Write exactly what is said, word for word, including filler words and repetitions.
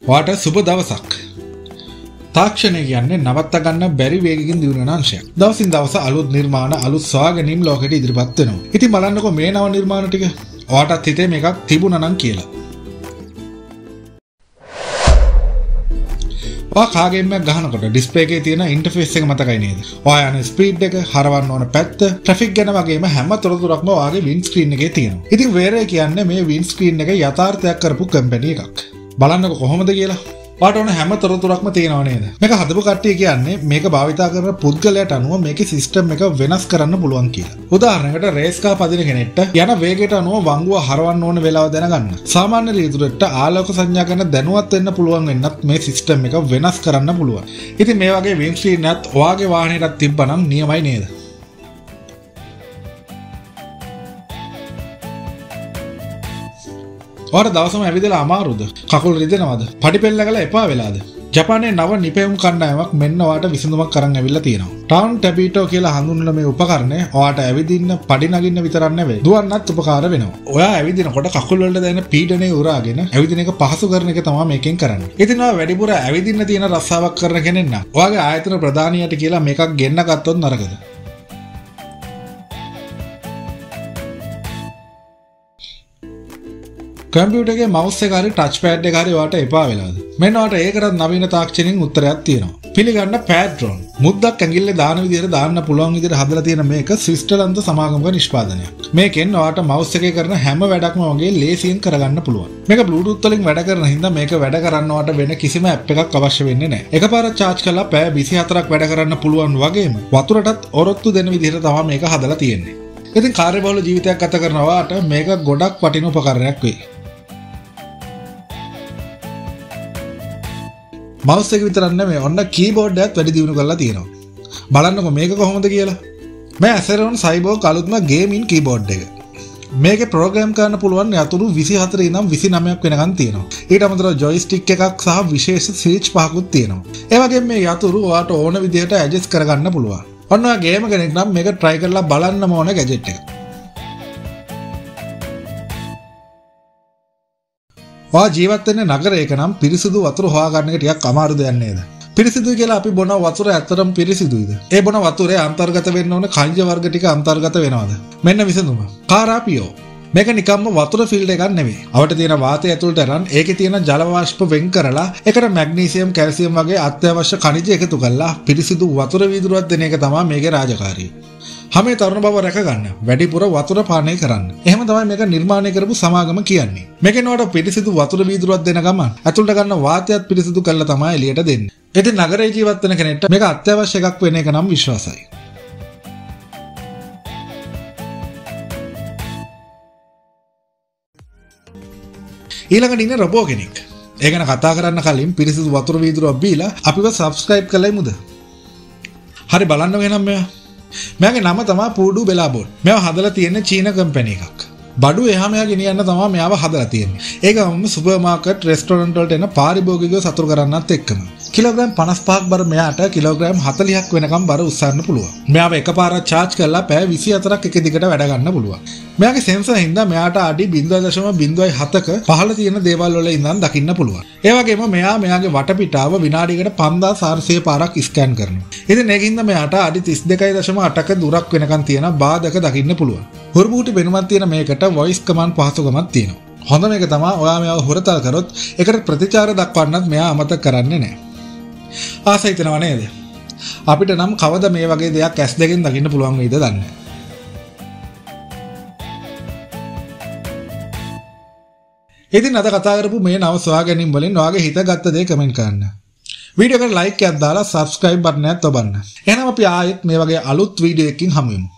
ඔයාට සුබ දවසක්. තාක්ෂණය කියන්නේ නවත්ත ගන්න බැරි වේගකින් දියුණු අංශයක්. දවසින් දවස අලුත් නිර්මාණ අලුත් සොයාගැනීම් ලෝකෙට ඉදිරිපත් වෙනවා. ඉතින් බලන්නකෝ මේ නව නිර්මාණ ටික. ඔයාටත් හිතේ මේකක් තිබුණා නම් කියලා. ඔයා කාගේම් එකක් ගහනකොට ඩිස්ප්ලේ එකේ තියෙන ඉන්ටර්ෆේස් එක මතකයි නේද? ඔයා යන ස්පීඩ් එක, හරවන්න ඕන පැත්ත, ට්‍රැෆික් ගැන වගේම හැම තොරතුරක්ම ඔයාගේ වින් ස්ක්‍රීන් එකේ තියෙනවා. ඉතින් වේරේ කියන්නේ මේ වින් ස්ක්‍රීන් එක යථාර්ථයක් කරපු කම්පැනි එකක්. බලන්නකො කොහොමද කියලා. ඔයාට ඕන හැම තොරතුරක්ම තියෙනව නේද? මේක හදපු කට්ටිය කියන්නේ මේක භාවිතා කරන පුද්ගලයාට අනුව මේකේ සිස්ටම් එක වෙනස් කරන්න පුළුවන් කියලා. උදාහරණයකට රේස් කාර් පදින කෙනෙක්ට යන වේගයට අනුව වංගුව හරවන්න ඕන වෙලාව දැනගන්න. සාමාන්‍ය රියදුරට ආලෝක සංඥා ගැන දැනුවත් වෙන්න පුළුවන් වෙන්නත් මේ සිස්ටම් එක වෙනස් කරන්න පුළුවන්. ඉතින් මේ වගේ වින් ස්ක්‍රීන් එකත් ඔයාගේ වාහනයටත් තිබ්බනම් නියමයි නේද? ඔයාට දවසම ඇවිදලා අමාරුද? කකුල් රිදෙනවද? පඩිපෙළ ගල එපා වෙලාද? ජපානයේ නව නිපැයුම් කණ්ඩායමක් මෙන්න ඔයාට විසඳුමක් අරන් ඇවිල්ලා තියෙනවා. ටාන් ටැබීටෝ කියලා හඳුන්වන මේ උපකරණය ඔයාට ඇවිදින්න, පඩි නගින්න විතරක් නෙවෙයි, දුවන්නත් උපකාර වෙනවා. ඔයා ඇවිදිනකොට කකුල් වලට දැනෙන පීඩනය උරාගෙන ඇවිදින එක පහසු කරන එක තමයි මේකෙන් කරන්නේ. ඉතින් ඔයා වැඩිපුර ඇවිදින්න තියෙන රස්සාවක් කරන කෙනෙක් නම් ඔයාගේ ආයතන ප්‍රධානියට කියලා මේකක් ගෙන්න ගත්තොත් නරකද? කම්පියුටර් එකේ මවුස් එක හරි ටච් පෑඩ් එක හරි ඔයාට එපා වෙලාද? මෙන්න ඔයාට ඒකටත් නවීන තාක්ෂණයෙන් උත්තරයක් තියෙනවා. පිළිගන්න පෑඩ්‍රෝන්. මුද්දක් ඇඟිල්ලේ දාන විදිහට දාන්න පුළුවන් විදිහට හදලා තියෙන මේක ස්විට්සර්ලන්ත සමාගමක නිෂ්පාදනයක්. මේකෙන් ඔයාට මවුස් එකේ කරන හැම වැඩක්ම වගේ ලේසියෙන් කරගන්න පුළුවන්. මේක බ්ලූටූත් වලින් වැඩ කරන හින්දා මේක වැඩ කරන්න ඔයාට වෙන කිසිම ඇප් එකක් අවශ්‍ය වෙන්නේ නැහැ. එකපාරට charge කරලා පැය විසිහතරක් වැඩ කරන්න පුළුවන් වගේම වතුරටත් ඔරොත්තු දෙන විදිහට තමයි මේක හදලා තියෙන්නේ. ඉතින් කාර්යබහුල ජීවිතයක් ගත කරන ඔයාට මේක ගොඩක් වටින උපකරණයක් වෙයි. මවුස් එක විතරක් නෙමෙයි ඔන්න කීබෝඩ් එකත් වැඩි දියුණු කරලා තියෙනවා. බලන්නකො මේක කොහොමද කියලා. මේ Acerron Cyborg අලුත්ම ගේමින් කීබෝඩ් එක. මේකේ ප්‍රෝග්‍රෑම් කරන්න පුළුවන් යතුරු විසිහතර ඉඳන් විසිනවයක් වෙනකන් තියෙනවා. ඊට අමතරව ජොයිස්ටික් එකක් සහ විශේෂ ස්විච් පහකුත් තියෙනවා. ඒ වගේම මේ යතුරු ඔයාට ඕන විදිහට ඇඩ්ජස්ට් කරගන්න පුළුවන්. ඔන්න ඔයා ගේම කෙනෙක් නම් මේක try කරලා බලන්නම ඕන ගැජට් එක. ඔයා ජීවත් වෙන්නේ නගරයක නම් පිරිසිදු වතුර හොයාගන්න එක ටිකක් අමාරු දෙයක් නේද? පිරිසිදුයි කියලා අපි බොන වතුර ඇත්තටම පිරිසිදුයිද? ඒ බොන වතුරේ අන්තර්ගත වෙන්න ඕන khනිජ වර්ග ටික අන්තර්ගත වෙනවද? මෙන්න විසඳුම. කාරාපියෝ. මේක නිකම්ම වතුර ෆිල්ටර් එකක් නෙවෙයි. අවට තියෙන වාතය ඇතුළට අරන් ඒකේ තියෙන ජල වාෂ්ප වෙන් කරලා ඒකට මැග්නීසියම්, කැල්සියම් වගේ අත්‍යවශ්‍ය khනිජ එකතු කරලා පිරිසිදු වතුර වීදුරුවක් දෙන එක තමයි මේකේ රාජකාරිය. හැම තරුණ බව රැක ගන්න, වැඩිපුර වතුර පානය කරන්න. එහෙම තමයි මේක නිර්මාණය කරපු සමාගම කියන්නේ. මේකෙන් ඔයාලට පිරිසිදු වතුර වීදුරුවක් දෙන ගමන් ඇතුළට ගන්න වාතයත් පිරිසිදු කරලා තමයි එළියට දෙන්නේ. ඉතින් නගරයේ ජීවත් වෙන කෙනෙක්ට මේක අත්‍යවශ්‍ය එකක් වෙන එක නම් විශ්වාසයි. ඊළඟට ඉන්නේ රොබෝ කෙනෙක්. ඒ ගැන කතා කරන්න කලින් පිරිසිදු වතුර වීදුරුවක් බීලා අපිව subscribe කරලා ඉමුද? හරි බලන්න වෙනම් මෙයා. මෙයාගේ නම තමයි පූඩු බෙලාබෝන්. මෙයා හදලා තියෙන්නේ චීන කම්පැනි එකක්. බඩු එහා මෙහා ගෙනියන්න තමයි මෙයාව හදලා තියෙන්නේ. ඒකම සුපර් මාකට්, රෙස්ටොරන්ට් වලට එන පාරිභෝගිකයෝ සතුරු කරන්නත් එක්කම. කිලෝග්‍රෑම් පනස් පහක් බර මෙයාට කිලෝග්‍රෑම් හතළිහක් වෙනකම් බර උස්සන්න පුළුවන්. මෙයාව එකපාරක් charge කරලා පැය විසිහතරක් එක දිගට වැඩ ගන්න පුළුවන්. මෙයාගේ සෙන්සර් හින්දා මෙයාට අඩි zero point zero seven ක පහළ තියෙන දේවල් වල ඉඳන් දකින්න පුළුවන්. ඒ වගේම මෙයා මෙයාගේ වටපිටාව විනාඩියකට පන්දාස් හාරසිය පාරක් ස්කෑන් කරනවා. ඉතින් ඒකින්ද මෙයාට අඩි තිස් දෙකයි දශම අටක දුරක් වෙනකන් තියෙන බාධක දකින්න පුළුවන්. හුරුබූටි පෙනුමක් තියෙන මේකට voice command පහසුකමක් තියෙනවා. හොඳ මේක තමයි ඔයා මෙයාව හොරතල් කරොත් ඒකට ප්‍රතිචාර දක්වන්නත් මෙයා අමතක කරන්නේ නැහැ. ආසයි හිතනවා නේද? අපිට නම් කවද මේ වගේ දෙයක් ඇස් දෙකෙන් දකින්න පුළුවන් වෙයිද දන්නේ නැහැ. ඉතින් අද කතා කරපු මේ නව සොයාගැනීම් වලින් ඔයාගේ හිතගත්ත දේ කමෙන්ට් කරන්න. වීඩියෝ එකට ලයික් එකක් දාලා subscribe බටන් එකත් ඔබන්න. එහෙනම් අපි ආයෙත් මේ වගේ අලුත් වීඩියෝ එකකින් හමු වෙමු.